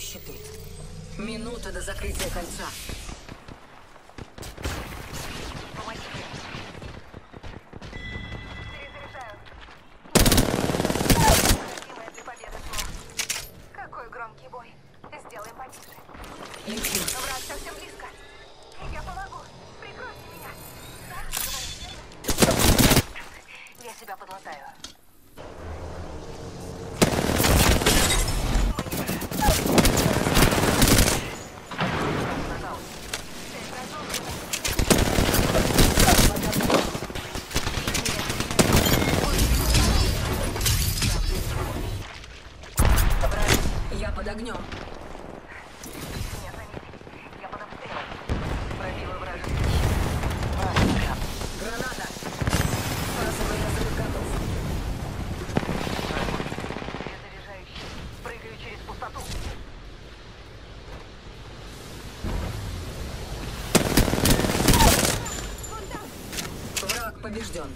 щиты. Минута до закрытия кольца. Какой громкий бой. Сделаем потише. Летим. Враг совсем близко. Я помогу. Прикройте меня. Я себя подлатаю. Я под огнем. Нет, заметь. Я под обстрелом. Пробила вражеский. Граната. Фазовый разрыв готов. Перезаряжающий. Прыгаю через пустоту. Враг побежден.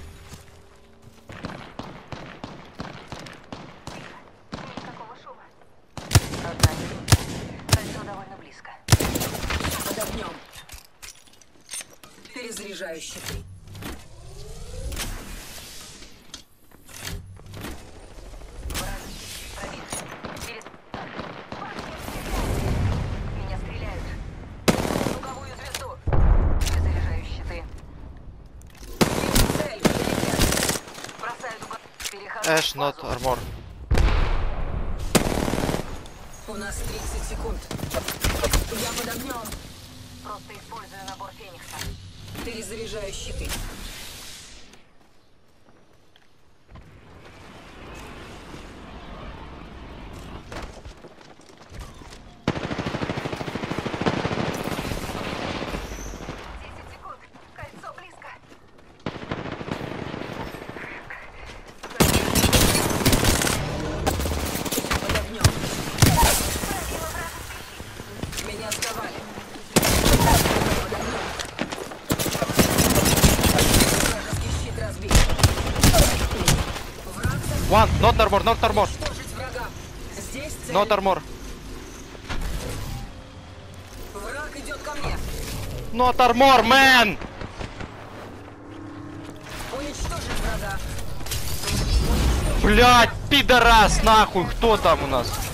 Никакого шума. Одна минута. Кольцо довольно близко. Под огнем. Перезаряжаю щиты. Вражеский щит пробит. Перед... Меня стреляют. Луговую звезду. Перезаряжаю щиты. Цель. Переход. Бросаю дуга. Перехожу Ash, в not фазу. armor. У нас 30 секунд. Я под огнем. Просто использую набор Феникса. Перезаряжаю щиты. Десять секунд. Кольцо близко. Под огнем. Пробила вражеский. Меня сковали. Под огнем. Вражеский щит разбит. Враг One, not armor, not armor. уничтожить врага. Здесь цель. Not armor. Враг идет ко мне. Not armor, man! Уничтожить врага. Блять, пидорас, нахуй, кто там у нас?